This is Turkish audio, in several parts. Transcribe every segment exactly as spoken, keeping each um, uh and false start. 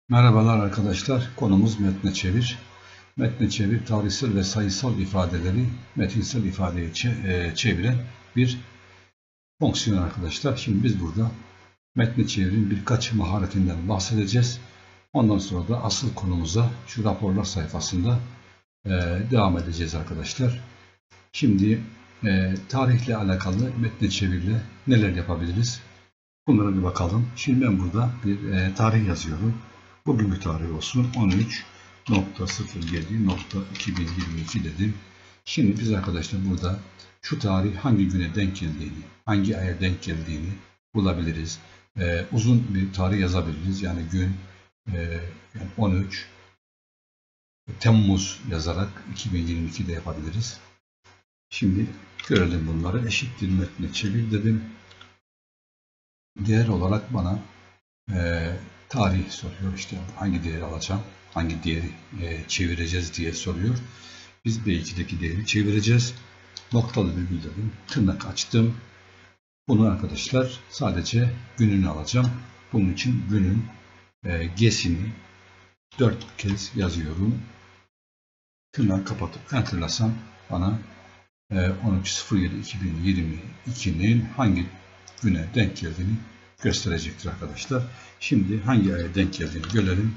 Merhabalar arkadaşlar. Konumuz metne çevir. Metne çevir, tarihsel ve sayısal ifadeleri metinsel ifadeye çeviren bir fonksiyon arkadaşlar. Şimdi biz burada metne çevirin birkaç maharetinden bahsedeceğiz. Ondan sonra da asıl konumuza şu raporlar sayfasında devam edeceğiz arkadaşlar. Şimdi tarihle alakalı metne çevirle neler yapabiliriz? Bunlara bir bakalım. Şimdi ben burada bir tarih yazıyorum. Bugünkü tarih olsun on üç sıfır yedi iki bin yirmi iki dedim. Şimdi biz arkadaşlar burada şu tarih hangi güne denk geldiğini, hangi aya denk geldiğini bulabiliriz. Ee, uzun bir tarih yazabiliriz. Yani gün e, yani on üç Temmuz yazarak iki bin yirmi iki de yapabiliriz. Şimdi görelim bunları. Eşittir metne çevir dedim. Değer olarak bana e, tarih soruyor. İşte hangi değeri alacağım, hangi değeri e, çevireceğiz diye soruyor. Biz B iki'deki değeri çevireceğiz. Noktalı virgül dedim. Tırnak açtım. Bunu arkadaşlar sadece gününü alacağım. Bunun için günün e, G'sini dört kez yazıyorum. Tırnak kapatıp enterlasam bana e, on üç sıfır yedi iki bin yirmi iki'nin hangi güne denk geldiğini gösterecektir arkadaşlar. Şimdi hangi aya denk geldiğini görelim.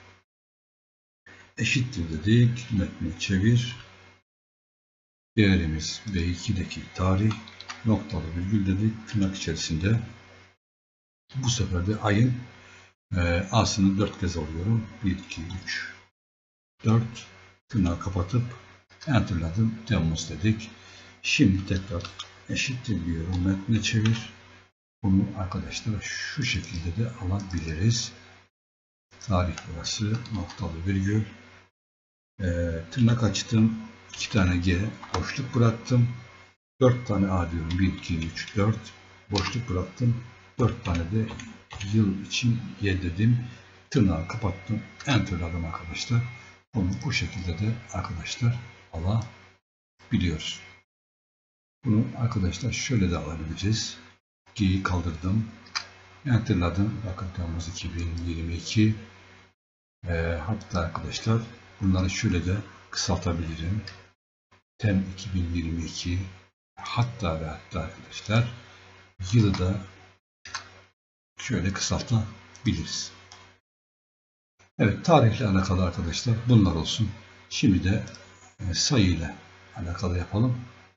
Eşittir dedik. Metni çevir. Değerimiz B iki'deki tarih. Noktalı virgül dedik. Tırnak içerisinde. Bu sefer de ayın e, A'sını dört kez alıyorum. bir, iki, üç, dört. Tırnağı kapatıp enterladım. Temmuz dedik. Şimdi tekrar eşittir diyorum. Metni çevir. Bunu arkadaşlar şu şekilde de alabiliriz. Tarih burası, noktalı virgül. E, tırnak açtım. iki tane G boşluk bıraktım. dört tane A diyorum. bir, iki, üç, dört. Boşluk bıraktım. dört tane de yıl için Y dedim. Tırnağı kapattım. Enterladım arkadaşlar. Bunu bu şekilde de arkadaşlar alabiliyoruz. Bunu arkadaşlar şöyle de alabiliriz. G'yi kaldırdım. Enterladım. Bakın Temmuz iki bin yirmi iki. E, hatta arkadaşlar bunları şöyle de kısaltabilirim. Tem iki bin yirmi iki. Hatta ve hatta arkadaşlar yılı da şöyle kısaltabiliriz. Evet, tarihle alakalı arkadaşlar bunlar olsun. Şimdi de e, sayı ile alakalı yapalım.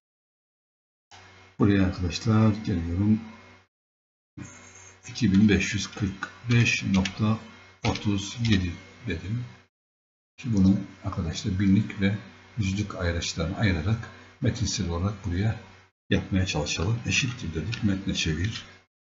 Buraya arkadaşlar geliyorum. iki bin beş yüz kırk beş nokta otuz yedi dedim. Şimdi bunu arkadaşlar binlik ve yüzlük ayraçlarını ayırarak metinsel olarak buraya yapmaya çalışalım. Eşittir dedik. Metne çevir.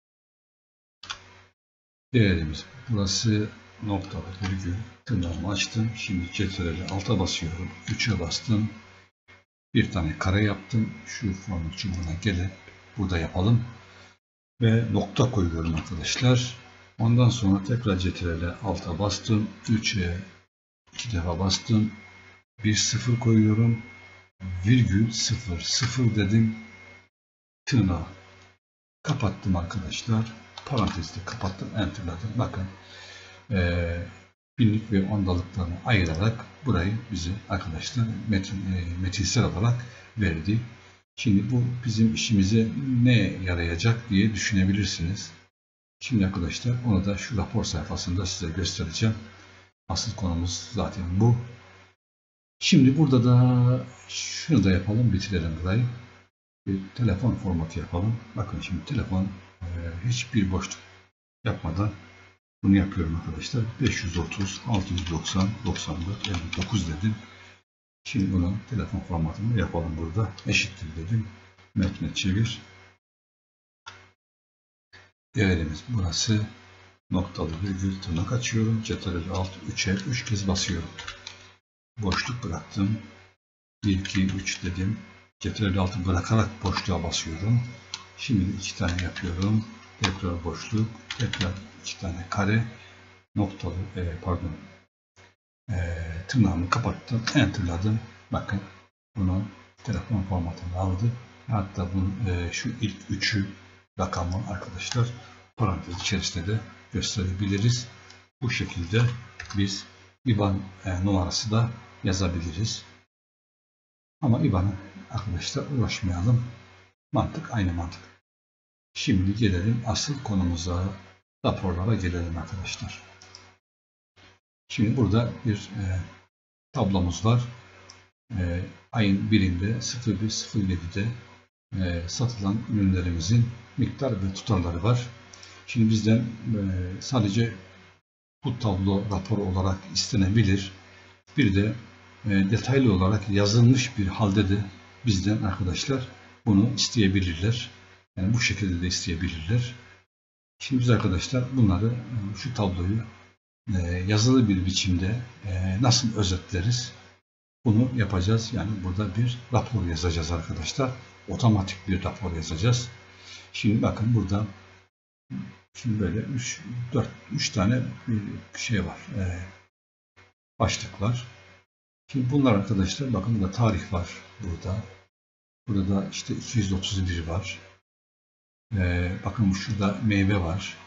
Değerimiz burası noktalı virgül. Tırnağımı açtım. Şimdi Ctrl'e alta basıyorum. üç'e bastım. Bir tane kare yaptım. Şu format çubuğuna gelip burada yapalım. Ve nokta koyuyorum arkadaşlar. Ondan sonra tekrar Ctrl'e alta bastım. üç'e iki defa bastım. bir sıfır koyuyorum. Virgül sıfır sıfır dedim. Tırnağı kapattım arkadaşlar. Parantezde kapattım. Enterladım. Bakın e, binlik ve ondalıklarını ayırarak burayı bize arkadaşlar metin, e, metinsel olarak verdi. Şimdi bu bizim işimize ne yarayacak diye düşünebilirsiniz. Şimdi arkadaşlar onu da şu rapor sayfasında size göstereceğim. Asıl konumuz zaten bu. Şimdi burada da şunu da yapalım, bitirelim burayı. Bir telefon formatı yapalım. Bakın şimdi telefon e, hiçbir boşluk yapmadan bunu yapıyorum arkadaşlar. beş yüz otuz altı yüz doksan doksan dört elli dokuz dedim. Şimdi bunu telefon formatında yapalım burada. Eşittir dedim. Metne çevir. Değerimiz burası. Noktalı virgül tırnak açıyorum. Ctrl alt üç'e üç kez basıyorum. Boşluk bıraktım. bir, iki, üç dedim. Ctrl altı bırakarak boşluğa basıyorum. Şimdi iki tane yapıyorum. Tekrar boşluk. Tekrar iki tane kare. Noktalı e, pardon. E, tırnağımı kapattım. Enterladım. Bakın bunu telefon formatına aldı. Hatta bunu, e, şu ilk üçü rakamı arkadaşlar parantez içerisinde de gösterebiliriz. bu şekilde biz I B A N e, numarası da yazabiliriz. Ama I B A N'ı arkadaşlar uğraşmayalım. Mantık aynı mantık. Şimdi gelelim asıl konumuza, raporlara gelelim arkadaşlar. Şimdi burada bir e, tablomuz var. E, ayın birinde sıfır bir sıfır yedi'de e, satılan ürünlerimizin miktar ve tutarları var. Şimdi bizden e, sadece bu tablo rapor olarak istenebilir. Bir de e, detaylı olarak yazılmış bir halde de bizden arkadaşlar bunu isteyebilirler. Yani bu şekilde de isteyebilirler. Şimdi biz arkadaşlar bunları, şu tabloyu e, yazılı bir biçimde e, nasıl özetleriz? Bunu yapacağız. Yani burada bir rapor yazacağız arkadaşlar. Otomatik bir rapor yazacağız. Şimdi bakın burada şimdi böyle üç dört üç tane bir şey var. E, başlık var. Şimdi bunlar arkadaşlar bakın burada tarih var burada. Burada işte iki yüz otuz bir var. E, bakın şurada meyve var.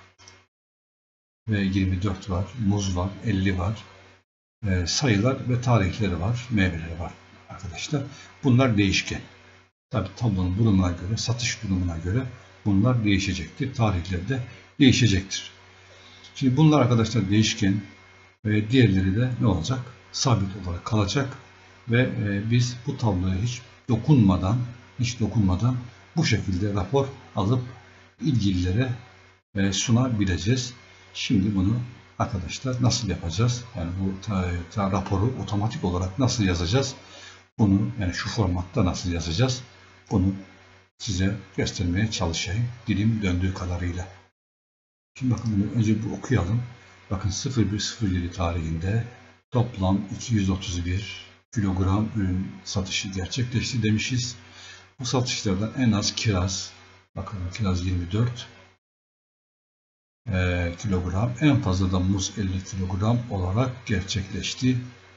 Ve yirmi dört var. Muz var. elli var. E, sayılar ve tarihleri var. Meyveleri var arkadaşlar. Bunlar değişken. Tabi tablonun durumuna göre, satış durumuna göre bunlar değişecektir. Tarihleri de değişecektir. Şimdi bunlar arkadaşlar değişken ve diğerleri de ne olacak? Sabit olarak kalacak ve e, biz bu tabloya hiç dokunmadan hiç dokunmadan bu şekilde rapor alıp ilgililere e, sunabileceğiz. Şimdi bunu arkadaşlar nasıl yapacağız? Yani bu ta, ta, raporu otomatik olarak nasıl yazacağız? Bunu yani şu formatta nasıl yazacağız? Bunu size göstermeye çalışayım. Dilim döndüğü kadarıyla. Şimdi bakın önce bir okuyalım. Bakın sıfır bir sıfır yedi tarihinde toplam iki yüz otuz bir kilogram ürün satışı gerçekleşti demişiz. Bu satışlardan en az kiraz, bakın kiraz yirmi dört e, kilogram, en fazla da muz elli kilogram olarak gerçekleşti.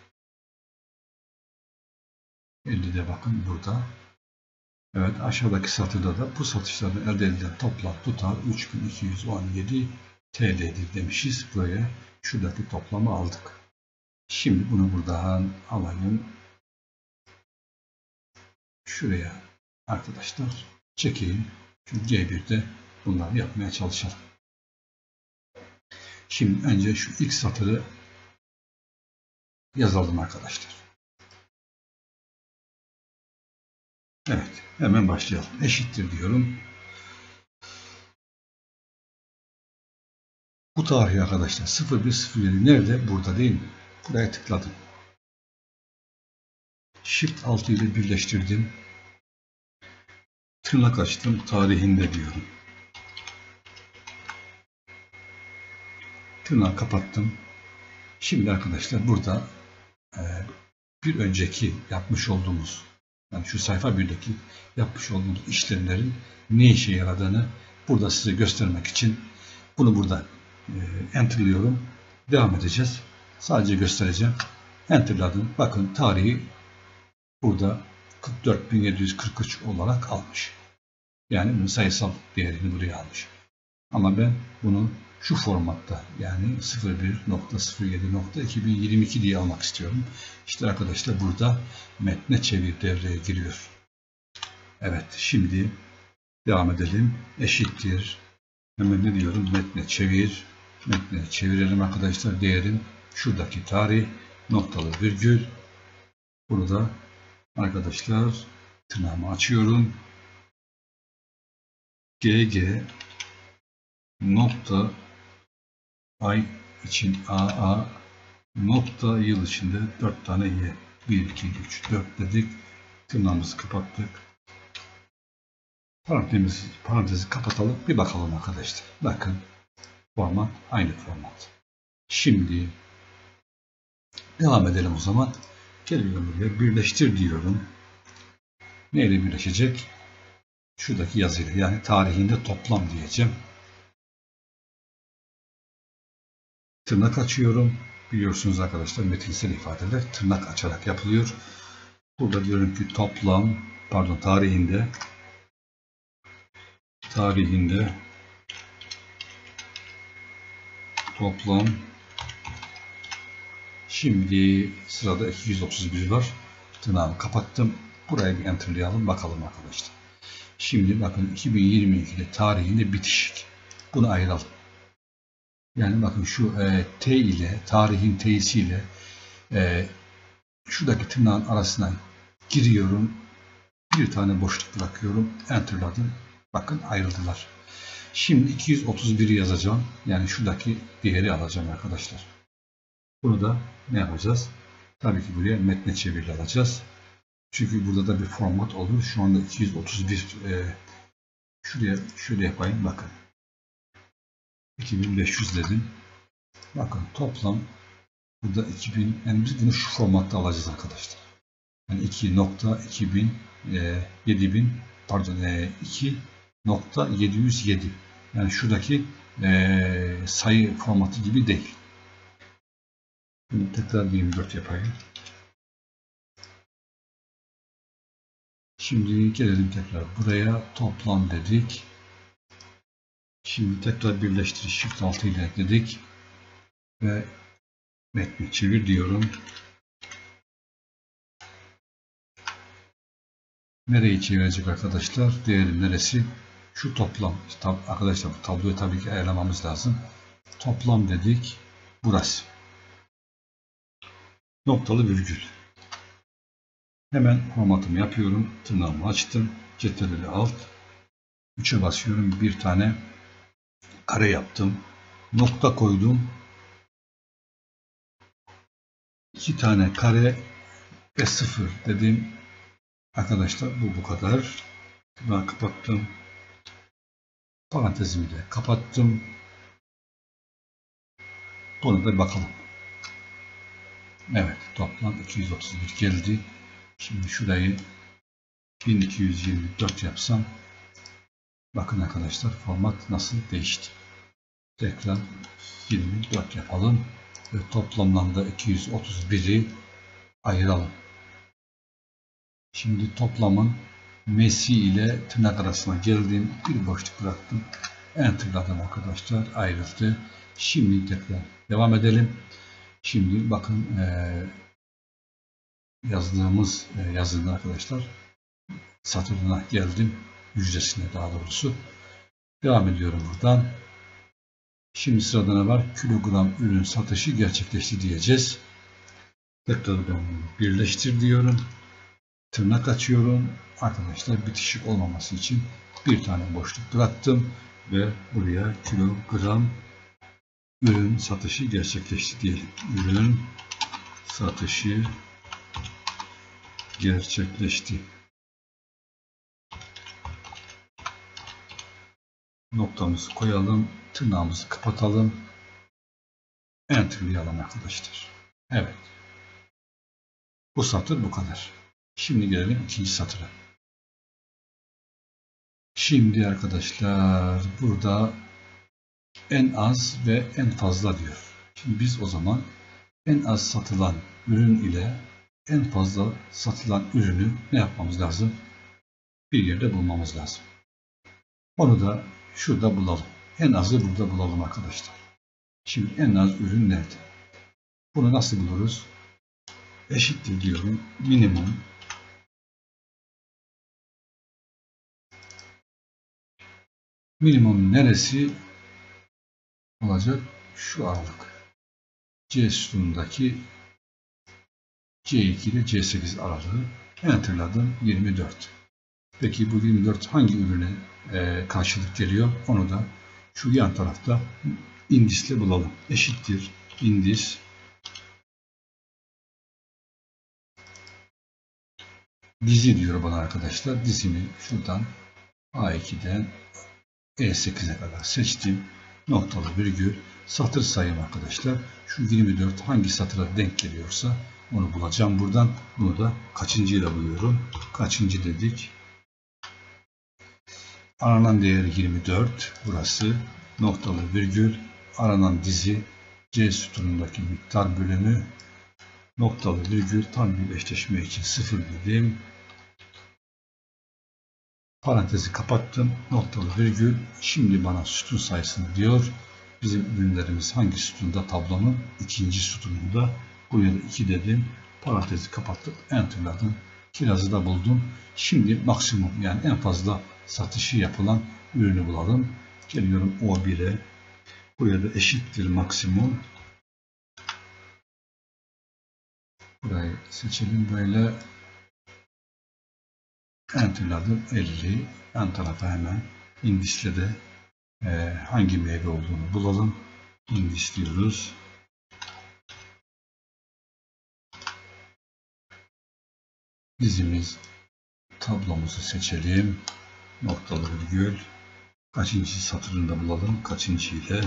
elli de bakın burada. Evet, aşağıdaki satırda da bu satışlardan elde edilen toplam tutar üç bin iki yüz on yedi T L'dir demişiz. Buraya şuradaki toplamı aldık. Şimdi bunu buradan alayım. Şuraya arkadaşlar çekeyim. Şu C bir'de bunları yapmaya çalışalım. Şimdi önce şu ilk satırı yazalım arkadaşlar. Evet, hemen başlayalım. Eşittir diyorum. Bu tarih arkadaşlar sıfır bir sıfır yedi nerede? Burada değil mi? Buraya tıkladım. Shift altı ile birleştirdim. Tırnak açtım. Tarihinde diyorum. Tırnağı kapattım. Şimdi arkadaşlar burada e, bir önceki yapmış olduğumuz, yani şu sayfa birdeki yapmış olduğumuz işlemlerin ne işe yaradığını burada size göstermek için bunu burada e, enterlıyorum. Devam edeceğiz. Sadece göstereceğim. Enterladım. Bakın tarihi burada kırk dört bin yedi yüz kırk üç olarak almış. Yani bunun sayısal değerini buraya almış. Ama ben bunu şu formatta yani sıfır bir nokta sıfır yedi nokta iki bin yirmi iki diye almak istiyorum. İşte arkadaşlar burada metne çevir devreye giriyor. Evet, şimdi devam edelim. Eşittir. Hemen ne diyorum? Metne çevir. Metne çevirelim arkadaşlar. Değerim şuradaki tarih noktalı virgül. Burada arkadaşlar tırnağımı açıyorum. G G nokta ay için A A nokta yıl içinde dört tane Y. bir, iki, üç, dört dedik. Tırnağımızı kapattık. Parantezi, parantezi kapatalım. Bir bakalım arkadaşlar. Bakın format aynı format. Şimdi devam edelim o zaman. Geliyorum buraya. Birleştir diyorum. Neyle birleşecek? Şuradaki yazıyla. Yani tarihinde toplam diyeceğim. Tırnak açıyorum. Biliyorsunuz arkadaşlar metinsel ifadeler tırnak açarak yapılıyor. Burada diyorum ki toplam, pardon tarihinde tarihinde toplam Şimdi sırada iki yüz otuz bir var. Tırnağımı kapattım. Buraya bir enterlayalım bakalım arkadaşlar. Şimdi bakın iki bin yirmi ikide tarihinde bitişik. Bunu ayıralım. Yani bakın şu e, T ile, tarihin T'si ile e, şuradaki tırnağın arasına giriyorum. Bir tane boşluk bırakıyorum. Enterladım. Bakın ayrıldılar. Şimdi iki yüz otuz biri yazacağım. Yani şuradaki değeri alacağım arkadaşlar. Bunu da ne yapacağız? Tabii ki buraya metne çeviri alacağız. Çünkü burada da bir format olur. Şu anda iki yüz otuz bir e, şuraya şöyle yapayım. Bakın. iki bin beş yüz dedim. Bakın toplam burada iki bin, yani biz bunu şu formatta alacağız arkadaşlar. Yani iki nokta iki bin e, yedi bin pardon e, iki nokta yedi yüz yedi. Yani şuradaki e, sayı formatı gibi değil. Şimdi tekrar yirmi dört yapayım. Şimdi gelelim tekrar buraya. Toplam dedik. Şimdi tekrar birleştir. Shift altı ile ekledik. Ve metni çevir diyorum. Nereyi çevirecek arkadaşlar? Değeri neresi? Şu toplam. Tab arkadaşlar bu tabloyu tabii ki ayarlamamız lazım. Toplam dedik. Burası. Noktalı virgül. Hemen formatımı yapıyorum. Tırnağımı açtım. Ctrl alt. üçe basıyorum. Bir tane kare yaptım. Nokta koydum. iki tane kare ve sıfır dedim. Arkadaşlar bu bu kadar. Ben kapattım. Parantezimi de kapattım. Bunu da bakalım. Evet, toplam iki yüz otuz bir geldi. Şimdi şurayı bin iki yüz yirmi dört yapsam, bakın arkadaşlar format nasıl değişti. Tekrar yirmi dört yapalım ve toplamdan da iki yüz otuz biri ayıralım. Şimdi toplamın M'si ile tırnak arasına geldim. Bir boşluk bıraktım. Enter'ladım arkadaşlar. Ayrıldı. Şimdi tekrar devam edelim. Şimdi bakın e, yazdığımız e, yazının arkadaşlar satırına geldim. Yüzdesine daha doğrusu. Devam ediyorum buradan. Şimdi sırada ne var? Kilogram ürün satışı gerçekleşti diyeceğiz. Tekrar ben birleştir diyorum. Tırnak açıyorum. Arkadaşlar bitişik olmaması için bir tane boşluk bıraktım ve buraya kilogram ürün satışı gerçekleşti diyelim. Ürün satışı gerçekleşti. Noktamızı koyalım. Tırnağımızı kapatalım. Enter'layalım arkadaşlar. Evet. Bu satır bu kadar. Şimdi gelelim ikinci satıra. Şimdi arkadaşlar burada en az ve en fazla diyor. Şimdi biz o zaman en az satılan ürün ile en fazla satılan ürünü ne yapmamız lazım? Bir yerde bulmamız lazım. Onu da şurada bulalım. En azı burada bulalım arkadaşlar. Şimdi en az ürün nerede? Bunu nasıl buluruz? Eşittir diyorum. Minimum minimum neresi olacak? Şu aralık. C sütunundaki C iki ile C sekiz aralığı. Enter'ladım. yirmi dört. Peki bu yirmi dört hangi ürüne e, karşılık geliyor? Onu da şu yan tarafta indisle bulalım. Eşittir indis dizi diyor bana arkadaşlar. Dizimi şuradan A iki'den E sekize kadar seçtim. Noktalı virgül satır sayım arkadaşlar. Şu yirmi dört hangi satıra denk geliyorsa onu bulacağım buradan. Bunu da kaçıncıyla buluyorum? Kaçıncı dedik? Aranan değeri yirmi dört. Burası noktalı virgül aranan dizi C sütunundaki miktar bölümü noktalı virgül tam bir eşleşme için sıfır dedim. Parantezi kapattım. Noktalı virgül. Şimdi bana sütun sayısını diyor. Bizim ürünlerimiz hangi sütunda? Tablonun ikinci sütununda. Buraya da iki dedim. Parantezi kapattık. Enter'ladım. Kirazı da buldum. Şimdi maksimum yani en fazla satışı yapılan ürünü bulalım. Geliyorum O bir'e. Buraya da eşittir maksimum. Burayı seçelim böyle. Enter'ladım. elli. Yan tarafa hemen indisle de e, hangi meyve olduğunu bulalım. Indis diyoruz. Dizimiz tablomuzu seçelim. Noktalı virgül. Kaçıncı satırında bulalım. Kaçıncı ile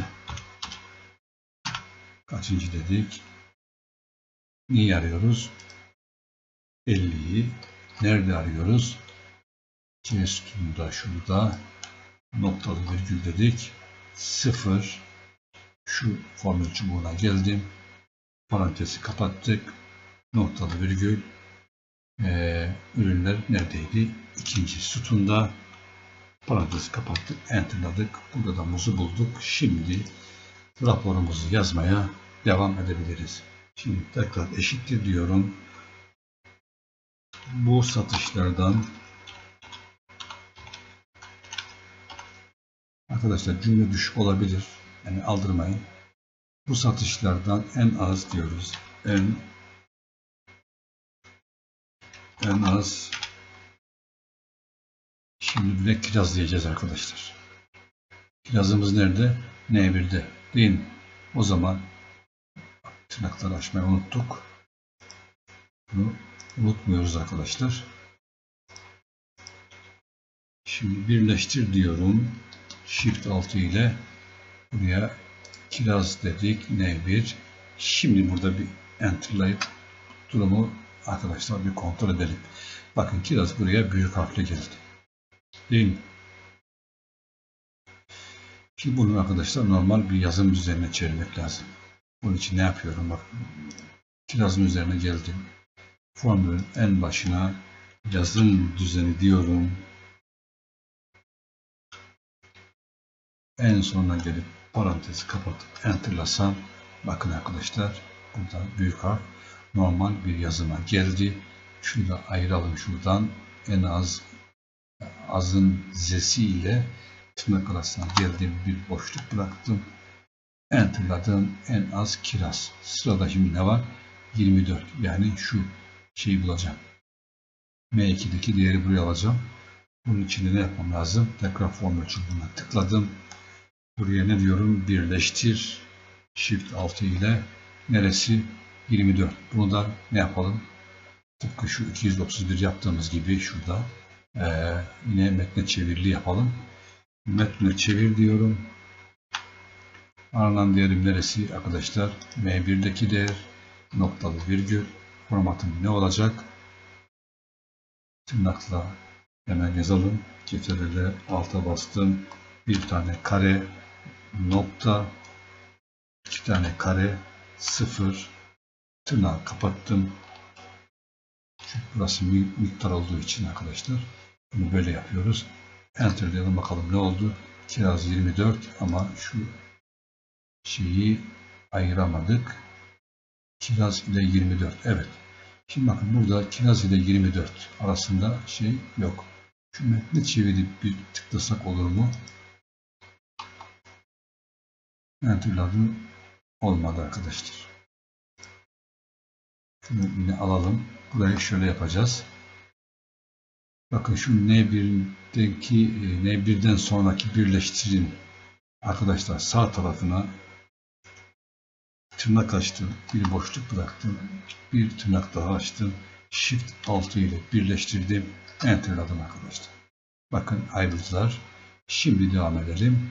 kaçıncı dedik. Neyi arıyoruz? elliyi. Nerede arıyoruz? C sütununda şurada. Noktalı virgül dedik. sıfır. Şu formül çubuğuna geldim. Parantezi kapattık. Noktalı virgül. Ee, ürünler neredeydi? İkinci sütunda. Parantezi kapattık. Enter'ladık. Burada da muzu bulduk. Şimdi raporumuzu yazmaya devam edebiliriz. Şimdi tekrar eşittir diyorum. Bu satışlardan arkadaşlar cümle düşük olabilir. Yani aldırmayın. Bu satışlardan en az diyoruz. En en az şimdi direkt kiraz diyeceğiz arkadaşlar. Kirazımız nerede? N bir'de değil mi? O zaman tırnakları açmayı unuttuk. Bunu unutmuyoruz arkadaşlar. Şimdi birleştir diyorum. Shift altı ile buraya kiraz dedik. N bir. Şimdi burada bir enterlayıp durumu arkadaşlar bir kontrol edelim. Bakın kiraz buraya büyük harfle geldi. Değil mi? Şimdi bunu arkadaşlar normal bir yazım düzenine çevirmek lazım. Bunun için ne yapıyorum? Bak, kirazın üzerine geldim. Formülün en başına yazım düzeni diyorum. En sonuna gelip parantezi kapatıp enterlasam bakın arkadaşlar burada büyük harf normal bir yazıma geldi. Şunu da ayıralım şuradan. En az azın z'si ile tırnak arasına geldiğim bir boşluk bıraktım. Enterladım. En az kiraz. Sırada şimdi ne var? yirmi dört. Yani şu şeyi bulacağım. M iki'deki değeri buraya alacağım. Bunun için de ne yapmam lazım? Tekrar formül çubuğuna tıkladım. Buraya ne diyorum? Birleştir. Shift altı ile neresi? yirmi dört. Bunu da ne yapalım? Tıpkı şu iki yüz otuz bir yaptığımız gibi şurada ee, yine metne çevirili yapalım. Metne çevir diyorum. Aranan değerim neresi arkadaşlar? M bir'deki değer noktalı virgül. Formatım ne olacak? Tırnakla hemen yazalım. Ctrl alta bastım. Bir tane kare nokta, iki tane kare sıfır. Tırnağı kapattım. Çünkü burası miktar olduğu için arkadaşlar bunu böyle yapıyoruz. Enter diyelim bakalım ne oldu? Kiraz yirmi dört ama şu şeyi ayıramadık. Kiraz ile yirmi dört. Evet. Şimdi bakın burada kiraz ile yirmi dört arasında şey yok. Şu metni çevirip bir tıklasak olur mu? Enter'ladım. Olmadı arkadaşlar. Şunu yine alalım. Burayı şöyle yapacağız. Bakın şu N bir'deki N bir'den sonraki birleştirin arkadaşlar sağ tarafına tırnak açtım. Bir boşluk bıraktım. Bir tırnak daha açtım. Shift altı ile birleştirdim. Enter'ladım arkadaşlar. Bakın ayrıldılar. Şimdi devam edelim.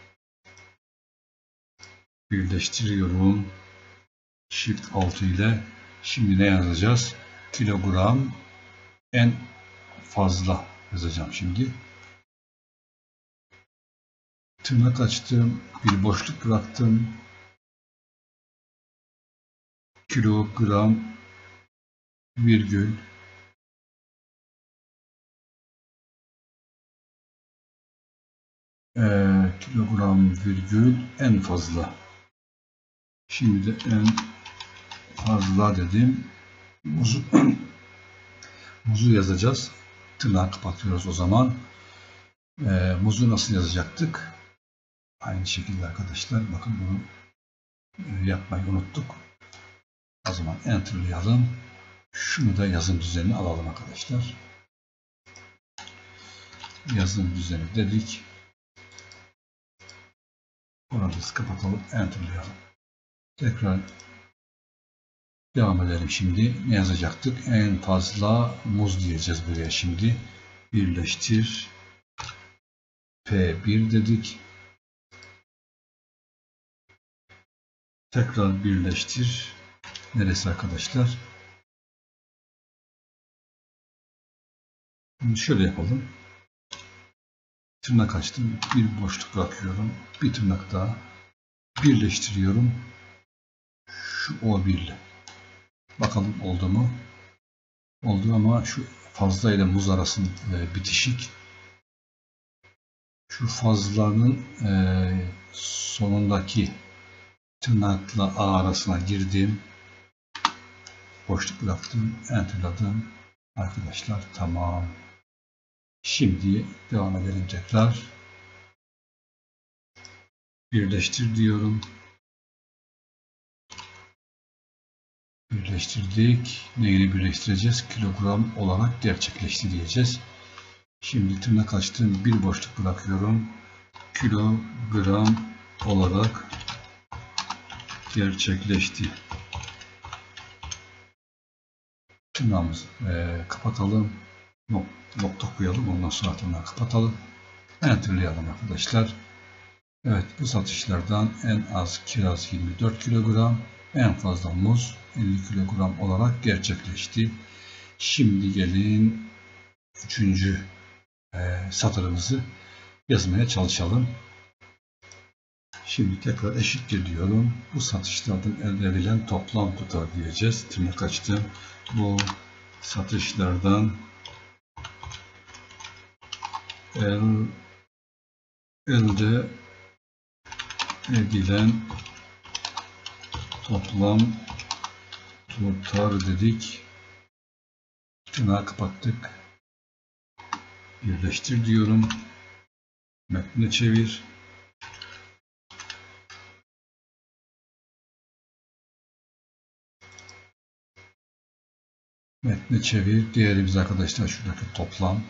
Birleştiriyorum. Shift altı ile şimdi ne yazacağız? Kilogram en fazla yazacağım şimdi. Tırnak açtım. Bir boşluk bıraktım. Kilogram virgül ee, kilogram virgül en fazla. Şimdi de en fazla dedim. Muzu, muzu yazacağız. Tırnağı kapatıyoruz o zaman. E, muzu nasıl yazacaktık? Aynı şekilde arkadaşlar. Bakın bunu e, yapmayı unuttuk. O zaman enter'layalım. Şunu da yazım düzenini alalım arkadaşlar. Yazım düzeni dedik. Parantezi kapatalım. Enter'layalım. Tekrar devam edelim şimdi. Ne yazacaktık? En fazla muz diyeceğiz buraya şimdi. Birleştir. P bir dedik. Tekrar birleştir. Neresi arkadaşlar? Şimdi şöyle yapalım. Tırnak açtım. Bir boşluk bırakıyorum. Bir tırnak daha. Birleştiriyorum. Şu O bir ile. Bakalım oldu mu? Oldu ama şu fazla ile muz arasında bitişik. Şu fazlanın e, sonundaki tırnakla A arasına girdim. Boşluk bıraktım. Enter'ladım. Arkadaşlar tamam. Şimdi devam edelim tekrar. Birleştir diyorum. Birleştirdik. Neyini birleştireceğiz? Kilogram olarak gerçekleşti diyeceğiz. Şimdi tırnak açtım. Bir boşluk bırakıyorum. Kilogram olarak gerçekleşti. Tırnağımızı e, kapatalım. Nok nokta koyalım. Ondan sonra tırnağı kapatalım. Enter'layalım arkadaşlar. Evet, bu satışlardan en az kiraz yirmi dört kilogram, en fazla muz elli kilogram olarak gerçekleşti. Şimdi gelin üçüncü e, satırımızı yazmaya çalışalım. Şimdi tekrar eşittir diyorum. Bu satışlardan elde edilen toplam tutar diyeceğiz. Tırnak açtım. Bu satışlardan el, elde edilen toplam tutar dedik. Tırnağı kapattık. Birleştir diyorum. Metni çevir. Metni çevir. Diğerimiz arkadaşlar şuradaki toplam.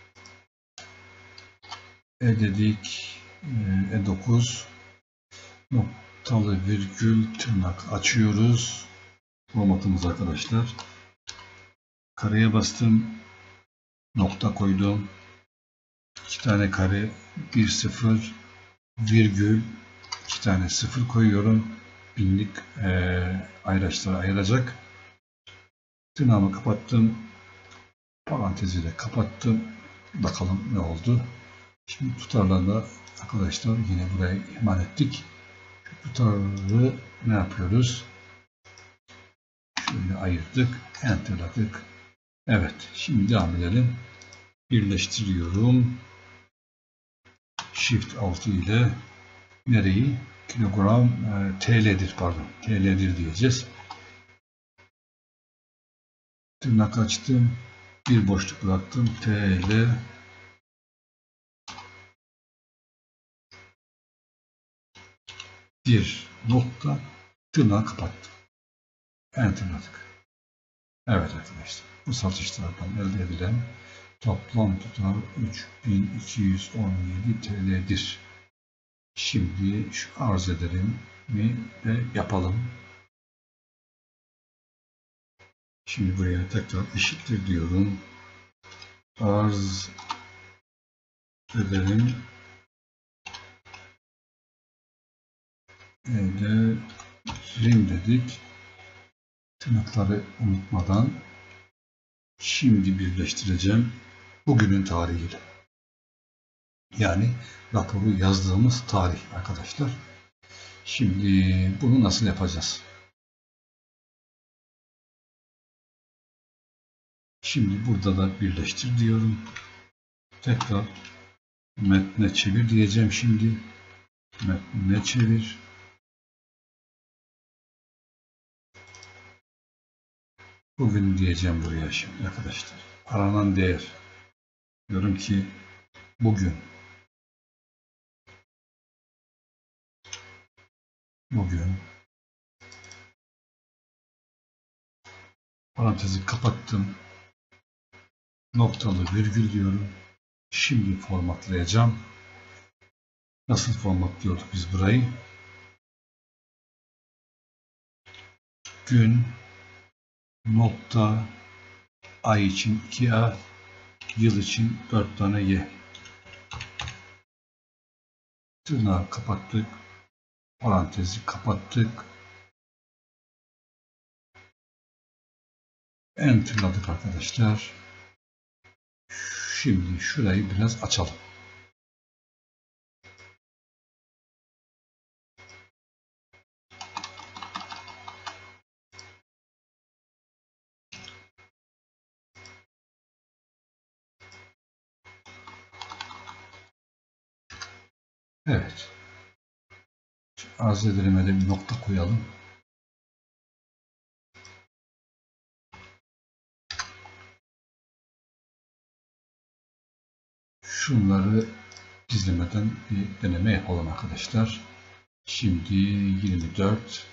E dedik. E dokuz. Noktalı virgül tırnak açıyoruz. Formatımız arkadaşlar. Kareye bastım. Nokta koydum. İki tane kare. Bir sıfır. Virgül. İki tane sıfır koyuyorum. Binlik e, ayraçlara ayıracak. Tırnağımı kapattım. Paranteziyle kapattım. Bakalım ne oldu. Şimdi tutarlarla arkadaşlar yine buraya ihmal ettik. Şu tutarları ne yapıyoruz? Şöyle ayırdık. Enterladık. Evet. Şimdi devam edelim. Birleştiriyorum. Shift altı ile nereyi? Kilogram e, T L'dir pardon. T L'dir diyeceğiz. Tırnak açtım. Bir boşluk bıraktım. T L bir nokta tırnağı kapattım. Enterladık. Evet arkadaşlar. Bu satışlardan elde edilen toplam tutar üç bin iki yüz on yedi T L'dir. Şimdi şu arz edelim mi de yapalım. Şimdi buraya tekrar eşittir diyorum. Arz edelim. Ederim dedik. Tırnakları unutmadan şimdi birleştireceğim bugünün tarihiyle. Yani raporu yazdığımız tarih arkadaşlar. Şimdi bunu nasıl yapacağız? Şimdi burada da birleştir diyorum. Tekrar metne çevir diyeceğim şimdi. Metne çevir. Bugün diyeceğim buraya şimdi arkadaşlar. Aranan değer. Diyorum ki bugün. Bugün. Parantezi kapattım. Noktalı virgül diyorum. Şimdi formatlayacağım. Nasıl formatlıyorduk biz burayı? Gün, nokta, ay için iki A, yıl için dört tane Y. Tırnağı kapattık. Parantezi kapattık. Enter'ladık arkadaşlar. Şimdi şurayı biraz açalım. Evet. Arz edelim'e de bir nokta koyalım. Şunları gizlemeden bir deneme yapalım arkadaşlar. Şimdi yirmi dört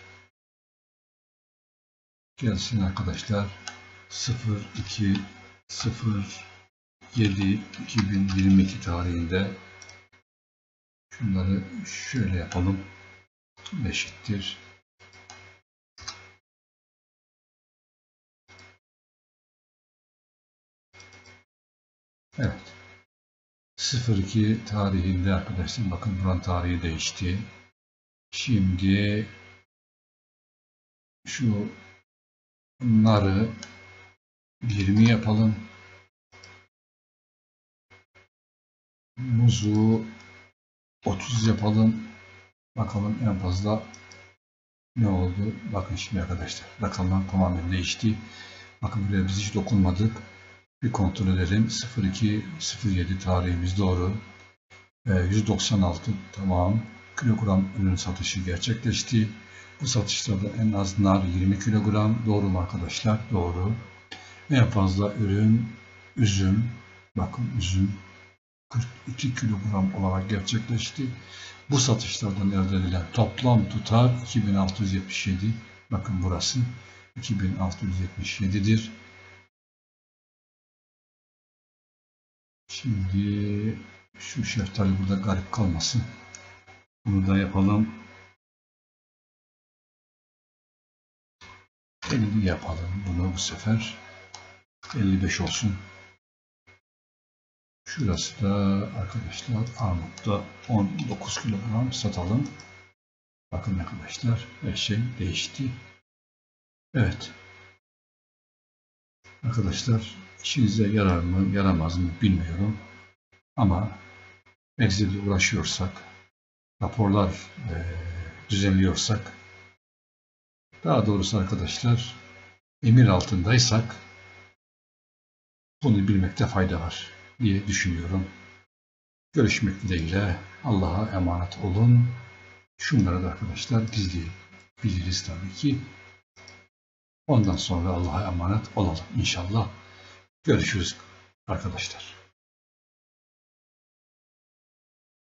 gelsin arkadaşlar. sıfır iki sıfır yedi iki bin yirmi iki tarihinde şunları şöyle yapalım. Eşittir. Evet. sıfır iki tarihinde arkadaşlar bakın buranın tarihi değişti. Şimdi şu narı yirmi yapalım. Muzu otuz yapalım. Bakalım en fazla ne oldu? Bakın şimdi arkadaşlar. Rakamlar tamamen değişti. Bakın buraya biz hiç dokunmadık. Bir kontrol edelim. sıfır iki sıfır yedi tarihimiz doğru. yüz doksan altı tamam. Kilogram ürün satışı gerçekleşti. Bu satışlarda en az nar yirmi kilogram. Doğru mu arkadaşlar? Doğru. En fazla ürün üzüm. Bakın üzüm kırk iki kilogram olarak gerçekleşti. Bu satışlardan elde edilen toplam tutar iki bin altı yüz yetmiş yedi. Bakın burası iki bin altı yüz yetmiş yedi'dir. Şimdi şu şeftali burada garip kalmasın. Bunu da yapalım. elli yapalım bunu bu sefer. elli beş olsun. Şurası da arkadaşlar armutta on dokuz kilogram satalım. Bakın arkadaşlar her şey değişti. Evet. Arkadaşlar işinize yarar mı yaramaz mı bilmiyorum. Ama Excel'le uğraşıyorsak, raporlar e, düzenliyorsak, daha doğrusu arkadaşlar emir altındaysak bunu bilmekte fayda var diye düşünüyorum. Görüşmek dileğiyle Allah'a emanet olun. Şunları da arkadaşlar gizleyebiliriz tabii ki. Ondan sonra Allah'a emanet olalım inşallah. Görüşürüz arkadaşlar.